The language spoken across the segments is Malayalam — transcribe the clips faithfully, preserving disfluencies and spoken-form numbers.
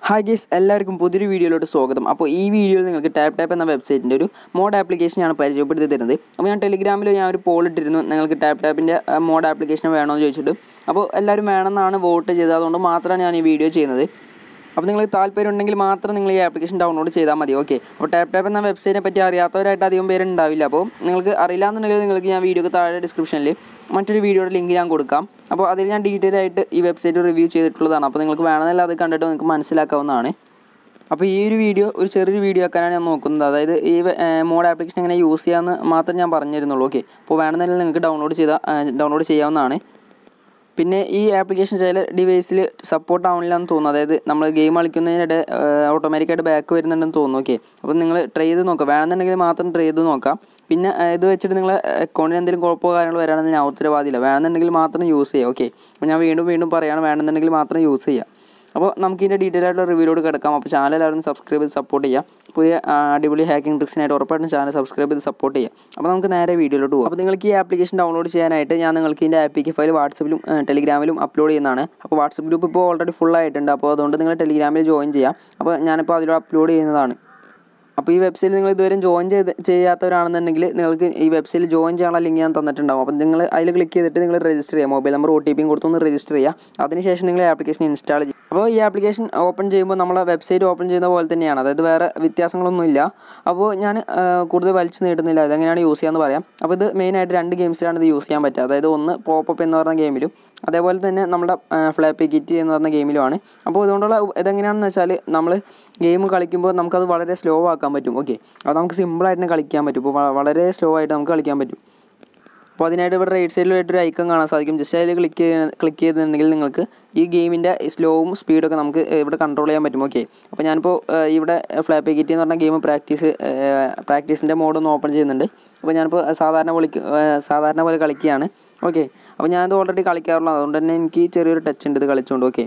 Hi guys, എല്ലാവർക്കും പുതിയൊരു വീഡിയോയിലോട്ട് സ്വാഗതം. അപ്പോൾ ഈ വീഡിയോയിൽ നിങ്ങൾക്ക് TapTap എന്ന വെബ്സൈറ്റിന്റെ ഒരു മോഡ് ആപ്ലിക്കേഷനാണ് പരിചയപ്പെടുത്തി തരുന്നത്. അപ്പോൾ ഞാൻ ടെലിഗ്രാമിൽ ഞാൻ ഒരു പോൾ ഇട്ടിരുന്നു, നിങ്ങൾക്ക് TapTapന്റെ മോഡ് ആപ്ലിക്കേഷൻ വേണമെന്ന് ചോദിച്ചിട്ട്. അപ്പോൾ എല്ലാവരും വേണമെന്നാണ് വോട്ട് ചെയ്തത്, അതുകൊണ്ട് മാത്രമാണ് ഞാൻ ഈ വീഡിയോ ചെയ്യുന്നത്. അപ്പോൾ നിങ്ങൾക്ക് താല്പര്യം ഉണ്ടെങ്കിൽ മാത്രം നിങ്ങൾ ഈ ആപ്ലിക്കേഷൻ ഡൗൺലോഡ് ചെയ്താൽ മതി. ഓക്കെ, അപ്പോൾ TapTap എന്ന വെബ്സൈറ്റിനെ പറ്റി അറിയാത്തവരായിട്ട് അധികം പേരുണ്ടാവില്ല. അപ്പോൾ നിങ്ങൾക്ക് അറിയില്ലാന്നുണ്ടെങ്കിൽ നിങ്ങൾക്ക് ഞാൻ വീഡിയോക്ക് താഴെ ഡിസ്ക്രിപ്ഷനിൽ മറ്റൊരു വീഡിയോയുടെ ലിങ്ക് ഞാൻ കൊടുക്കാം. അപ്പോൾ അതിൽ ഞാൻ ഡീറ്റെയിൽ ആയിട്ട് ഈ വെബ്സൈറ്റ് റിവ്യൂ ചെയ്തിട്ടുള്ളതാണ്. അപ്പോൾ നിങ്ങൾക്ക് വേണമെന്നില്ല അത് കണ്ടിട്ട് നിങ്ങൾക്ക് മനസ്സിലാക്കാവുന്നതാണ്. അപ്പോൾ ഈ ഒരു വീഡിയോ ഒരു ചെറിയൊരു വീഡിയോ ആക്കാനാണ് ഞാൻ നോക്കുന്നത്. അതായത് ഈ മോഡ് ആപ്ലിക്കേഷൻ എങ്ങനെ യൂസ് ചെയ്യാമെന്ന് മാത്രം ഞാൻ പറഞ്ഞിരുന്നുള്ളൂ. ഓക്കെ, അപ്പോൾ വേണമെന്നില്ല നിങ്ങൾക്ക് ഡൗൺലോഡ് ചെയ്താൽ ഡൗൺലോഡ് ചെയ്യാവുന്നതാണ്. പിന്നെ ഈ ആപ്ലിക്കേഷൻ ചില ഡിവൈസിൽ സപ്പോർട്ട് ആവണില്ലെന്ന് തോന്നുന്നു. അതായത് നമ്മൾ ഗെയിം കളിക്കുന്നതിനിടെ ഓട്ടോമാറ്റിക്കായിട്ട് ബാക്ക് വരുന്നുണ്ടെന്ന് തോന്നുന്നു. ഓക്കെ, അപ്പോൾ നിങ്ങൾ ട്രൈ ചെയ്ത് നോക്കാം, വേണമെന്നുണ്ടെങ്കിൽ മാത്രം ട്രൈ ചെയ്ത് നോക്കാം. പിന്നെ ഇത് വെച്ചിട്ട് നിങ്ങൾ അക്കൗണ്ടിൽ എന്തെങ്കിലും കുഴപ്പമോ കാര്യങ്ങളോ വരാണെന്ന് ഞാൻ ഉത്തരവാദിയില്ല. വേണമെന്നുണ്ടെങ്കിൽ മാത്രം യൂസ് ചെയ്യുക. ഓക്കെ, അപ്പോൾ ഞാൻ വീണ്ടും വീണ്ടും പറയുകയാണ്, വേണമെന്നുണ്ടെങ്കിൽ മാത്രം യൂസ് ചെയ്യുക. അപ്പോൾ നമുക്ക് ഇതിൻ്റെ ഡീറ്റെയിൽ ആയിട്ടുള്ള റിവ്യൂലോട്ട് കിടക്കാം. അപ്പോൾ ചാനൽ എല്ലാവരും സബ്സ്ക്രൈബ് ചെയ്ത് സപ്പോർട്ട് ചെയ്യുക. പുതിയ അടിപൊളി ഹാക്കിംഗ് ട്രിക്സിനായിട്ട് ഉറപ്പായിട്ടും ചാനൽ സബ്സ്ക്രൈബ് ചെയ്ത് സപ്പോർട്ട് ചെയ്യുക. അപ്പോൾ നമുക്ക് നേരെ വീഡിയോയിലോട്ട് പോകും. അപ്പോൾ നിങ്ങൾക്ക് ഈ ആപ്ലിക്കേഷൻ ഡൗൺലോഡ് ചെയ്യാനായിട്ട് ഞാൻ നിങ്ങൾക്ക് ഇതിൻ്റെ ആപ്പിക്ക് ഫയൽ വാട്സപ്പിലും ടെലിഗ്രാമിലും അപ്ലോഡ് ചെയ്യുന്നതാണ്. അപ്പോൾ വാട്സപ്പ് ഗ്രൂപ്പ് ഇപ്പോൾ ഓൾറെഡി ഫുൾ ആയിട്ടുണ്ട്. അപ്പോൾ അതുകൊണ്ട് നിങ്ങൾ ടെലിഗ്രാമിൽ ജോയിൻ ചെയ്യാം. അപ്പോൾ ഞാനിപ്പോൾ അതിലൂടെ അപ്ലോഡ് ചെയ്യുന്നതാണ്. അപ്പോൾ ഈ വെബ്സൈറ്റിൽ നിങ്ങൾ ഇതുവരെ ജോയിൻ ചെയ്ത് ചെയ്യാത്തവരാണെന്നുണ്ടെങ്കിൽ നിങ്ങൾക്ക് ഈ വെബ്സൈറ്റിൽ ജോയിൻ ചെയ്യാനുള്ള ലിങ്ക് ഞാൻ തന്നിട്ടുണ്ടാകും. അപ്പോൾ നിങ്ങൾ അതിൽ ക്ലിക്ക് ചെയ്തിട്ട് നിങ്ങൾ രജിസ്റ്റർ ചെയ്യുക. മൊബൈൽ നമ്പർ ഒ ടി പിയും കൊടുത്തൊന്ന് രജിസ്റ്റർ ചെയ്യുക. അതിനുശേഷം നിങ്ങൾ ആപ്ലിക്കേഷൻ ഇൻസ്റ്റാൾ ചെയ്യുക. അപ്പോൾ ഈ ആപ്ലിക്കേഷൻ ഓപ്പൺ ചെയ്യുമ്പോൾ നമ്മളെ വെബ്സൈറ്റ് ഓപ്പൺ ചെയ്യുന്ന പോലെ തന്നെയാണ്, അതായത് വേറെ വ്യത്യാസങ്ങളൊന്നുമില്ല. അപ്പോൾ ഞാൻ കൂടുതൽ വലിച്ചു നീട്ടുന്നില്ല, അതെങ്ങനെയാണ് യൂസ് ചെയ്യാമെന്ന് പറയാം. അപ്പോൾ ഇത് മെയിനായിട്ട് രണ്ട് ഗെയിംസിലാണ് ഇത് യൂസ് ചെയ്യാൻ പറ്റുക. അതായത് ഒന്ന് പോപ്പപ്പ് എന്ന് പറഞ്ഞ ഗെയിമിലും അതേപോലെ തന്നെ നമ്മുടെ ഫ്ലാപ്പി കിറ്റ് എന്ന് പറഞ്ഞ ഗെയിമിലുമാണ്. അപ്പോൾ ഇതുകൊണ്ടുള്ള ഇതെങ്ങനെയാണെന്ന് വെച്ചാൽ നമ്മൾ ഗെയിം കളിക്കുമ്പോൾ നമുക്കത് വളരെ സ്ലോ ആക്കാൻ പറ്റും. ഓക്കെ, അത് നമുക്ക് സിമ്പിളായിട്ട് തന്നെ കളിക്കാൻ പറ്റും. ഇപ്പോൾ വളരെ സ്ലോ ആയിട്ട് നമുക്ക് കളിക്കാൻ പറ്റും. അപ്പോൾ അതിനായിട്ട് ഇവിടെ റൈറ്റ് സൈഡിലായിട്ടൊരു ഐക്കൺ കാണാൻ സാധിക്കും. ജസ്റ്റ് അതിൽ ക്ലിക്ക് ചെയ്ത് ക്ലിക്ക് ചെയ്തിട്ടുണ്ടെങ്കിൽ നിങ്ങൾക്ക് ഈ ഗെയിമിൻ്റെ സ്ലോവും സ്പീഡൊക്കെ നമുക്ക് ഇവിടെ കൺട്രോൾ ചെയ്യാൻ പറ്റും. ഓക്കെ, അപ്പോൾ ഞാനിപ്പോൾ ഇവിടെ ഫ്ലാപ്പി കിറ്റ് എന്ന് പറഞ്ഞ ഗെയിം പ്രാക്ടീസ് പ്രാക്ടീസിൻ്റെ മോഡൊന്ന് ഓപ്പൺ ചെയ്യുന്നുണ്ട്. അപ്പോൾ ഞാനിപ്പോൾ സാധാരണ പോലെ സാധാരണ പോലെ കളിക്കുകയാണ്. ഓക്കെ, അപ്പോൾ ഞാനത് ഓൾറെഡി കളിക്കാറുള്ളത്, അതുകൊണ്ട് തന്നെ എനിക്ക് ചെറിയൊരു ടച്ച് ഉണ്ട് ഇത് കളിച്ചുകൊണ്ട്. ഓക്കെ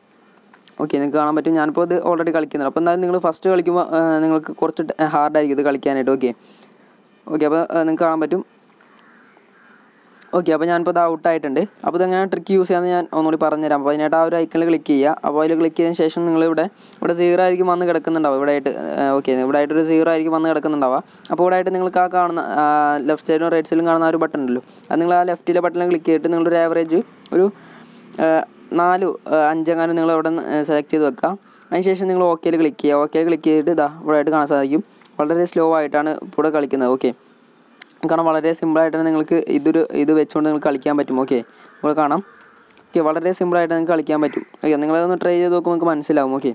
ഓക്കെ നിങ്ങൾക്ക് കാണാൻ പറ്റും, ഞാനിപ്പോൾ ഇത് ഓൾറെഡി കളിക്കുന്നുണ്ട്. അപ്പോൾ എന്തായാലും നിങ്ങൾ ഫസ്റ്റ് കളിക്കുമ്പോൾ നിങ്ങൾക്ക് കുറച്ച് ഹാർഡായിരിക്കും ഇത് കളിക്കാനായിട്ട്. ഓക്കെ ഓക്കെ അപ്പോൾ നിങ്ങൾക്ക് കാണാൻ പറ്റും. ഓക്കെ, അപ്പോൾ ഞാനിപ്പോൾ ഇത് ഔട്ടായിട്ടുണ്ട്. അപ്പോൾ ഇതെങ്ങനെയാണ് ട്രിക്ക് യൂസ് ചെയ്യാമെന്ന് ഞാൻ ഒന്നുകൂടി പറഞ്ഞുതരാം. അപ്പോൾ അതിനായിട്ട് ആ ഒരു ഐക്കണിൽ ക്ലിക്ക് ചെയ്യുക. അപ്പോൾ അതിൽ ക്ലിക്ക് ചെയ്തതിന് ശേഷം നിങ്ങളിവിടെ ഇവിടെ സീറോ ആയിരിക്കും വന്ന് കിടക്കുന്നുണ്ടാവുക ഇവിടെ ആയിട്ട്. ഓക്കെ, ഇവിടെ ആയിട്ടൊരു സീറോ ആയിരിക്കും വന്ന് കിടക്കുന്നുണ്ടാവുക. അപ്പോൾ ഇവിടെ ആയിട്ട് നിങ്ങൾക്ക് ആ കാണുന്ന ലെഫ്റ്റ് സൈഡിലും റൈറ്റ് സൈഡിലും കാണുന്ന ഒരു ബട്ടൺ ഉണ്ടല്ലോ, അത് നിങ്ങൾ ആ ലെഫ്റ്റിലെ ബട്ടണിൽ ക്ലിക്ക് ചെയ്തിട്ട് നിങ്ങളൊരു ആവറേജ് ഒരു നാല് അഞ്ചെങ്ങാനും നിങ്ങൾ അവിടെ നിന്ന് സെലക്ട് ചെയ്ത് വെക്കുക. അതിനുശേഷം നിങ്ങൾ ഓക്കെയിൽ ക്ലിക്ക് ചെയ്യുക. ഓക്കെയിൽ ക്ലിക്ക് ചെയ്തിട്ട് ഇതാ ഇവിടെ ആയിട്ട് കാണാൻ സാധിക്കും വളരെ സ്ലോ ആയിട്ടാണ് ഇവിടെ കളിക്കുന്നത്. ഓക്കെ, കാരണം വളരെ സിമ്പിളായിട്ടാണ് നിങ്ങൾക്ക് ഇതൊരു ഇത് വെച്ചുകൊണ്ട് നിങ്ങൾക്ക് കളിക്കാൻ പറ്റും. ഓക്കെ, നിങ്ങൾ കാണാം. ഓക്കെ, വളരെ സിമ്പിളായിട്ട് നിങ്ങൾക്ക് കളിക്കാൻ പറ്റും. ഓക്കെ, നിങ്ങളതൊന്ന് ട്രൈ ചെയ്ത് നോക്കുമ്പോൾ നിങ്ങൾക്ക് മനസ്സിലാവും. ഓക്കെ,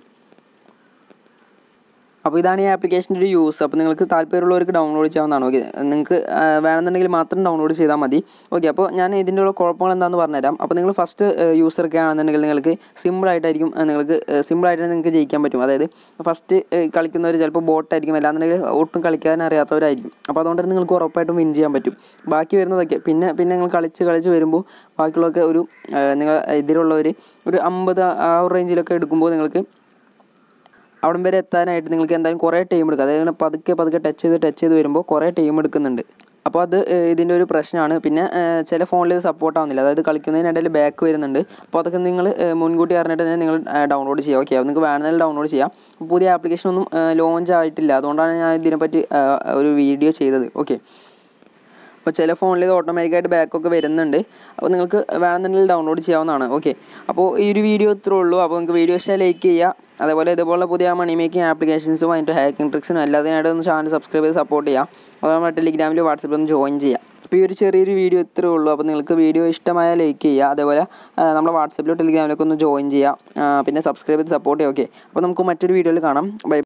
അപ്പോൾ ഇതാണ് ഈ ആപ്ലിക്കേഷൻ്റെ ഒരു യൂസ്. അപ്പോൾ നിങ്ങൾക്ക് താല്പര്യമുള്ളവർക്ക് ഡൗൺലോഡ് ചെയ്യാവുന്നതാണ്. ഓക്കെ, നിങ്ങൾക്ക് വേണമെന്നുണ്ടെങ്കിൽ മാത്രം ഡൗൺലോഡ് ചെയ്താൽ മതി. ഓക്കെ, അപ്പോൾ ഞാൻ ഇതിൻ്റെ ഉള്ള കുഴപ്പങ്ങൾ എന്താണെന്ന് പറഞ്ഞുതരാം. അപ്പോൾ നിങ്ങൾ ഫസ്റ്റ് യൂസറൊക്കെ ആണെന്നുണ്ടെങ്കിൽ നിങ്ങൾക്ക് സിമ്പിളായിട്ടായിരിക്കും നിങ്ങൾക്ക് സിമ്പിളായിട്ട് നിങ്ങൾക്ക് ജയിക്കാൻ പറ്റും. അതായത് ഫസ്റ്റ് കളിക്കുന്നവർ ചിലപ്പോൾ ബോട്ടായിരിക്കും, അല്ലാന്നുണ്ടെങ്കിൽ ഒട്ടും കളിക്കാൻ അറിയാത്തവരായിരിക്കും. അപ്പോൾ അതുകൊണ്ട് തന്നെ നിങ്ങൾക്ക് ഉറപ്പായിട്ടും വിൻ ചെയ്യാൻ പറ്റും. ബാക്കി വരുന്നതൊക്കെ പിന്നെ പിന്നെ നിങ്ങൾ കളിച്ച് കളിച്ച് വരുമ്പോൾ ബാക്കിയുള്ളതൊക്കെ ഒരു നിങ്ങൾ ഇതിലുള്ളവർ ഒരു അമ്പത് ആ ഒരു റേഞ്ചിലൊക്കെ എടുക്കുമ്പോൾ നിങ്ങൾക്ക് അവിടം വരെ എത്താനായിട്ട് നിങ്ങൾക്ക് എന്തായാലും കുറേ ടൈം എടുക്കും. അതായത് പതുക്കെ പതുക്കെ ടച്ച് ചെയ്ത് ടച്ച് ചെയ്ത് വരുമ്പോൾ കുറേ ടൈം എടുക്കുന്നുണ്ട്. അപ്പോൾ അത് ഇതിൻ്റെ ഒരു പ്രശ്നമാണ്. പിന്നെ ചില ഫോണിൽ ഇത് സപ്പോർട്ട് ആവുന്നില്ല, അതായത് കളിക്കുന്നതിനിടയിൽ ബാക്ക് വരുന്നുണ്ട്. അപ്പോൾ അതൊക്കെ നിങ്ങൾ മുൻകൂട്ടി അറിഞ്ഞിട്ട് തന്നെ നിങ്ങൾ ഡൗൺലോഡ് ചെയ്യുക. ഓക്കെ, നിങ്ങൾക്ക് വേണമെങ്കിൽ ഡൗൺലോഡ് ചെയ്യാം. പുതിയ ആപ്ലിക്കേഷൻ ഒന്നും ലോഞ്ച് ആയിട്ടില്ല, അതുകൊണ്ടാണ് ഞാൻ ഇതിനെപ്പറ്റി ഒരു വീഡിയോ ചെയ്തത്. ഓക്കെ, അപ്പോൾ ചില ഫോണിൽ ഇത് ഓട്ടോമാറ്റിക്കായിട്ട് ബാക്കൊക്കെ വരുന്നുണ്ട്. അപ്പോൾ നിങ്ങൾക്ക് വേണമെന്നുണ്ടെങ്കിൽ ഡൗൺലോഡ് ചെയ്യാവുന്നതാണ്. ഓക്കെ, അപ്പോൾ ഈ ഒരു വീഡിയോ ഇത്രേ ഉള്ളൂ. അപ്പോൾ നിങ്ങൾക്ക് വീഡിയോ ഇഷ്ടമായി ലൈക്ക് ചെയ്യുക. അതേപോലെ ഇതുപോലെ പുതിയ മണി മേക്കിംഗ് ആപ്ലിക്കേഷൻസും അതിൻ്റെ ഹാക്കിംഗ് ട്രിക്സിനും എല്ലാത്തിനായിട്ട് ഒന്ന് ചാനൽ സബ്സ്ക്രൈബ് ചെയ്ത് സപ്പോർട്ട് ചെയ്യാം. അതുപോലെ ടെലിഗ്രാമിൽ വാട്സപ്പിൽ ഒന്ന് ജോയിൻ ചെയ്യാം. അപ്പോൾ ഈ ഒരു ചെറിയൊരു വീഡിയോ ഇത്രേ ഉള്ളൂ. അപ്പോൾ നിങ്ങൾക്ക് വീഡിയോ ഇഷ്ടമായ ലൈക്ക് ചെയ്യുക. അതേപോലെ നമ്മുടെ വാട്സപ്പിലോ ടെലിഗ്രാമിലൊക്കെ ഒന്ന് ജോയിൻ ചെയ്യുക. പിന്നെ സബ്സ്ക്രൈബ് ചെയ്ത് സപ്പോർട്ട് ചെയ്യുക. ഓക്കെ, അപ്പോൾ നമുക്ക് മറ്റൊരു വീഡിയോയിൽ കാണാം. ബൈ.